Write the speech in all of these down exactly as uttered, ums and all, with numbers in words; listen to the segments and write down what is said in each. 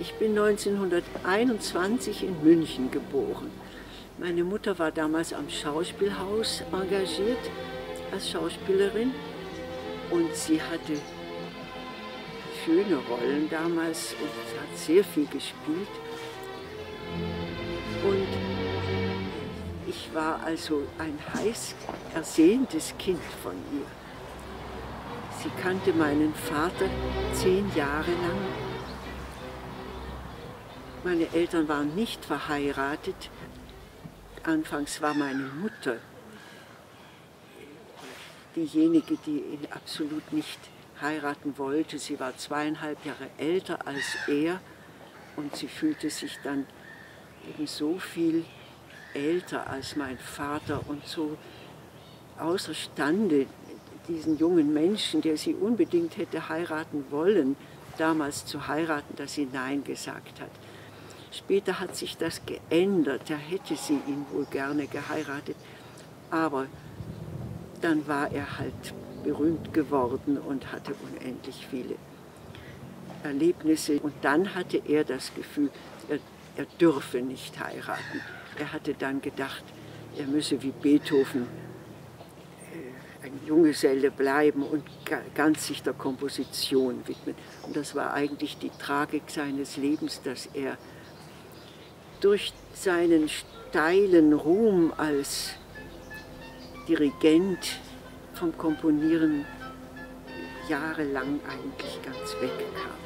Ich bin neunzehnhunderteinundzwanzig in München geboren. Meine Mutter war damals am Schauspielhaus engagiert als Schauspielerin und sie hatte schöne Rollen damals und hat sehr viel gespielt. Und ich war also ein heiß ersehntes Kind von ihr. Sie kannte meinen Vater zehn Jahre lang. Meine Eltern waren nicht verheiratet. Anfangs war meine Mutter diejenige, die ihn absolut nicht heiraten wollte. Sie war zweieinhalb Jahre älter als er und sie fühlte sich dann eben so viel älter als mein Vater und so außerstande, diesen jungen Menschen, der sie unbedingt hätte heiraten wollen, damals zu heiraten, dass sie Nein gesagt hat. Später hat sich das geändert, da hätte sie ihn wohl gerne geheiratet, aber dann war er halt berühmt geworden und hatte unendlich viele Erlebnisse. Und dann hatte er das Gefühl, er, er dürfe nicht heiraten. Er hatte dann gedacht, er müsse wie Beethoven äh, ein Junggeselle bleiben und ganz sich der Komposition widmen. Und das war eigentlich die Tragik seines Lebens, dass er durch seinen steilen Ruhm als Dirigent vom Komponieren jahrelang eigentlich ganz wegkam.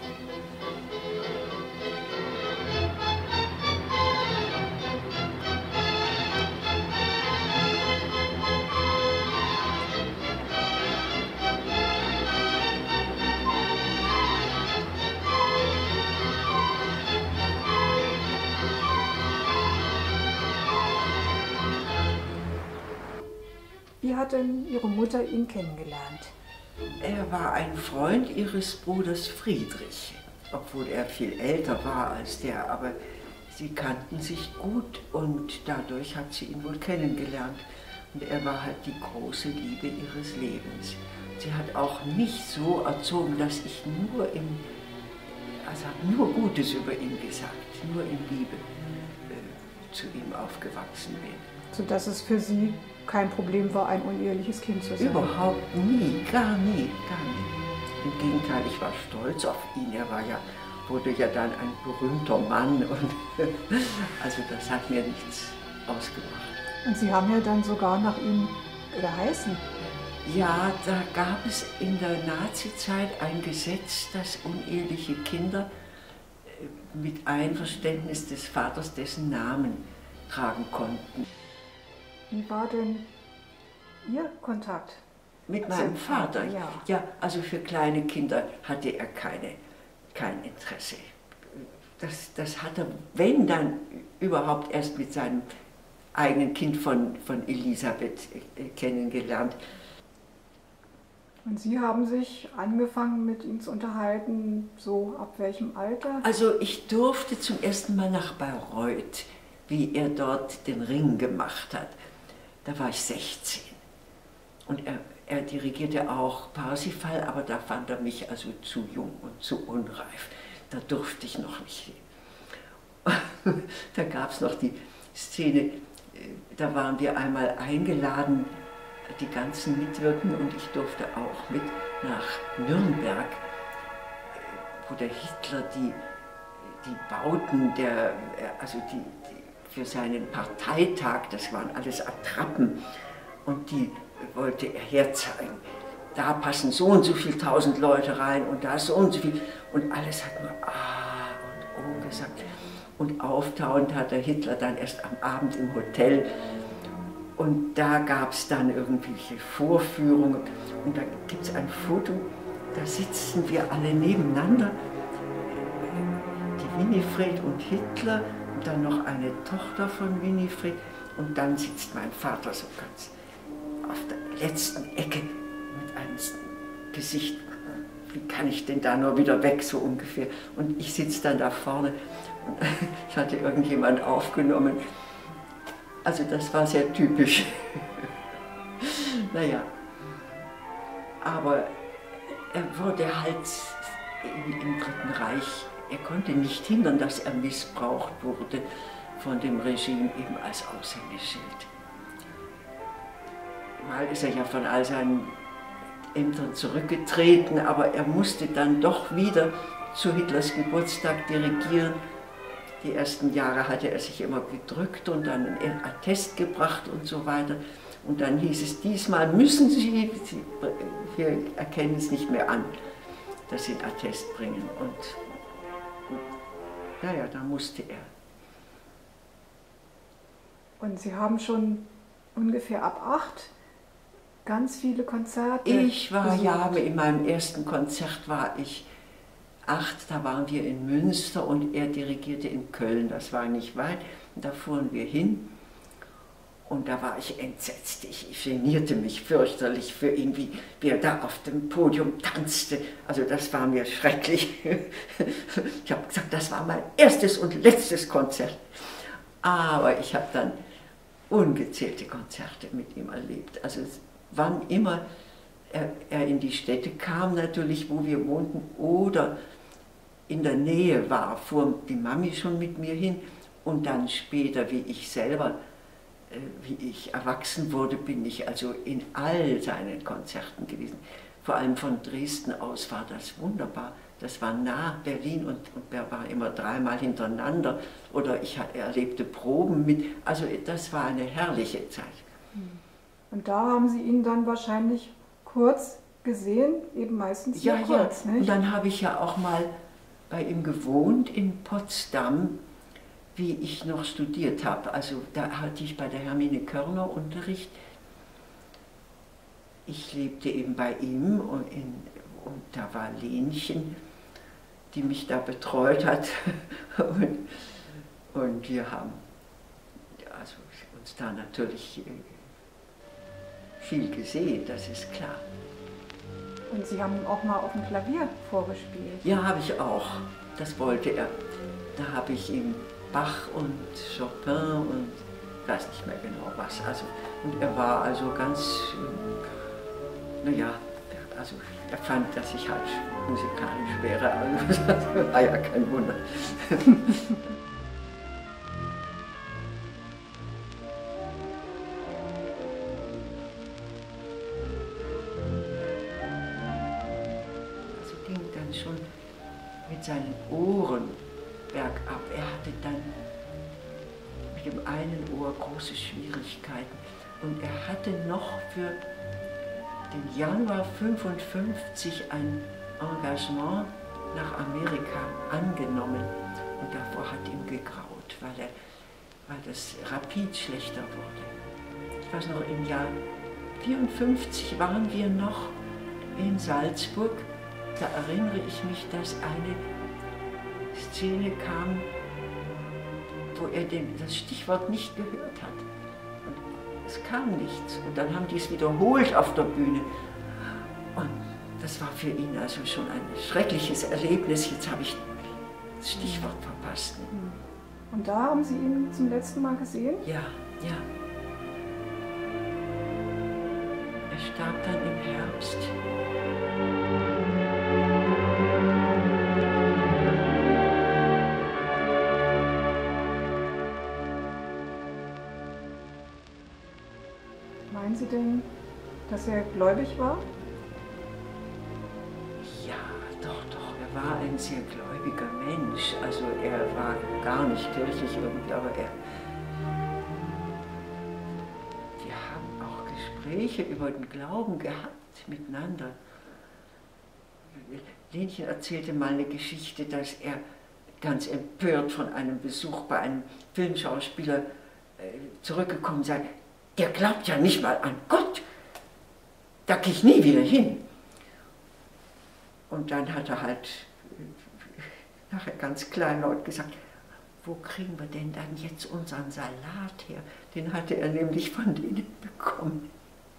Wie hat denn Ihre Mutter ihn kennengelernt? Er war ein Freund ihres Bruders Friedrich, obwohl er viel älter war als der, aber sie kannten sich gut und dadurch hat sie ihn wohl kennengelernt. Und er war halt die große Liebe ihres Lebens. Sie hat auch mich so erzogen, dass ich nur, im, also nur Gutes über ihn gesagt, nur in Liebe äh, zu ihm aufgewachsen bin. Sodass es für Sie kein Problem war, ein uneheliches Kind zu sein? Überhaupt nie, gar nie, gar nie. Im Gegenteil, ich war stolz auf ihn. Er war ja, wurde ja dann ein berühmter Mann und also das hat mir nichts ausgemacht. Und Sie haben ja dann sogar nach ihm geheißen. Ja, da gab es in der Nazizeit ein Gesetz, dass uneheliche Kinder mit Einverständnis des Vaters dessen Namen tragen konnten. Wie war denn Ihr Kontakt? Mit meinem Vater? Ja. Ja, also für kleine Kinder hatte er keine, kein Interesse. Das, das hat er, wenn dann, überhaupt erst mit seinem eigenen Kind von, von Elisabeth kennengelernt. Und Sie haben sich angefangen, mit ihm zu unterhalten, so ab welchem Alter? Also ich durfte zum ersten Mal nach Bayreuth, wie er dort den Ring gemacht hat. Da war ich sechzehn und er, er dirigierte auch Parsifal, aber da fand er mich also zu jung und zu unreif. Da durfte ich noch nicht hin. Da gab es noch die Szene, da waren wir einmal eingeladen, die ganzen Mitwirkenden, und ich durfte auch mit nach Nürnberg, wo der Hitler die, die Bauten der, also die, die für seinen Parteitag, das waren alles Attrappen, und die wollte er herzeigen. Da passen so und so viel tausend Leute rein und da so und so viel. Und alles hat nur Ah und Oh gesagt. Und auftauend hat der Hitler dann erst am Abend im Hotel. Und da gab es dann irgendwelche Vorführungen. Und da gibt es ein Foto, da sitzen wir alle nebeneinander. Die Winifred und Hitler. Und dann noch eine Tochter von Winifred und dann sitzt mein Vater so ganz auf der letzten Ecke mit einem Gesicht, wie kann ich denn da nur wieder weg, so ungefähr. Und ich sitze dann da vorne und ich hatte irgendjemand aufgenommen. Also das war sehr typisch. Naja, aber er wurde halt im, im Dritten Reich er konnte nicht hindern, dass er missbraucht wurde von dem Regime eben als Aushängeschild. Mal ist er ja von all seinen Ämtern zurückgetreten, aber er musste dann doch wieder zu Hitlers Geburtstag dirigieren. Die ersten Jahre hatte er sich immer gedrückt und dann einen Attest gebracht und so weiter. Und dann hieß es, diesmal müssen Sie, Sie wir erkennen es nicht mehr an, dass Sie einen Attest bringen. Und naja, da musste er. Und Sie haben schon ungefähr ab acht ganz viele Konzerte Ich war, besucht. ja, in meinem ersten Konzert war ich acht, da waren wir in Münster und er dirigierte in Köln, das war nicht weit. Und da fuhren wir hin und da war ich entsetzt. Ich, ich genierte mich fürchterlich für ihn, wie, wie er da auf dem Podium tanzte. Also das war mir schrecklich. Ich habe gesagt, das war mein erstes und letztes Konzert. Aber ich habe dann ungezählte Konzerte mit ihm erlebt. Also wann immer er, er in die Städte kam, natürlich, wo wir wohnten, oder in der Nähe war, fuhr die Mami schon mit mir hin. Und dann später, wie ich selber, äh, wie ich erwachsen wurde, bin ich also in all seinen Konzerten gewesen. Vor allem von Dresden aus war das wunderbar. Das war nah Berlin und, und er war immer dreimal hintereinander. Oder ich erlebte Proben mit. Also das war eine herrliche Zeit. Und da haben Sie ihn dann wahrscheinlich kurz gesehen, eben meistens ja, nur kurz, ja. nicht? Und dann habe ich ja auch mal bei ihm gewohnt in Potsdam, wie ich noch studiert habe. Also da hatte ich bei der Hermine Körner Unterricht. Ich lebte eben bei ihm und, in, und da war Lenchen, die mich da betreut hat. und, und wir haben also uns da natürlich viel gesehen, das ist klar. Und Sie haben auch mal auf dem Klavier vorgespielt. Ja, habe ich auch. Das wollte er. Da habe ich ihm Bach und Chopin und ich weiß nicht mehr genau was. Also, und er war also ganz, naja, also er fand, dass ich halt musikalisch wäre. Also das war ja kein Wunder. Schon mit seinen Ohren bergab. Er hatte dann mit dem einen Ohr große Schwierigkeiten und er hatte noch für den Januar fünfundfünfzig ein Engagement nach Amerika angenommen und davor hat ihm gegraut, weil, er, weil das rapid schlechter wurde. Ich weiß noch, im Jahr vierundfünfzig waren wir noch in Salzburg. Da erinnere ich mich, dass eine Szene kam, wo er den, das Stichwort nicht gehört hat. Und es kam nichts. Und dann haben die es wiederholt auf der Bühne. Und das war für ihn also schon ein schreckliches Erlebnis. Jetzt habe ich das Stichwort verpasst. Und da haben Sie ihn zum letzten Mal gesehen? Ja, ja. Er starb dann im Herbst. Meinen Sie denn, dass er gläubig war? Ja, doch, doch. Er war ein sehr gläubiger Mensch. Also er war gar nicht kirchlich irgendwie, aber er... Wir haben auch Gespräche über den Glauben gehabt miteinander. Lenchen erzählte mal eine Geschichte, dass er ganz empört von einem Besuch bei einem Filmschauspieler zurückgekommen sei. Der glaubt ja nicht mal an Gott. Da gehe ich nie wieder hin. Und dann hat er halt nachher ganz kleinlaut gesagt, wo kriegen wir denn dann jetzt unseren Salat her? Den hatte er nämlich von denen bekommen.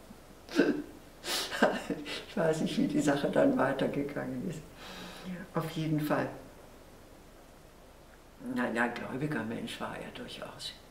Ich weiß nicht, wie die Sache dann weitergegangen ist. Auf jeden Fall. Nein, ein gläubiger Mensch war er durchaus.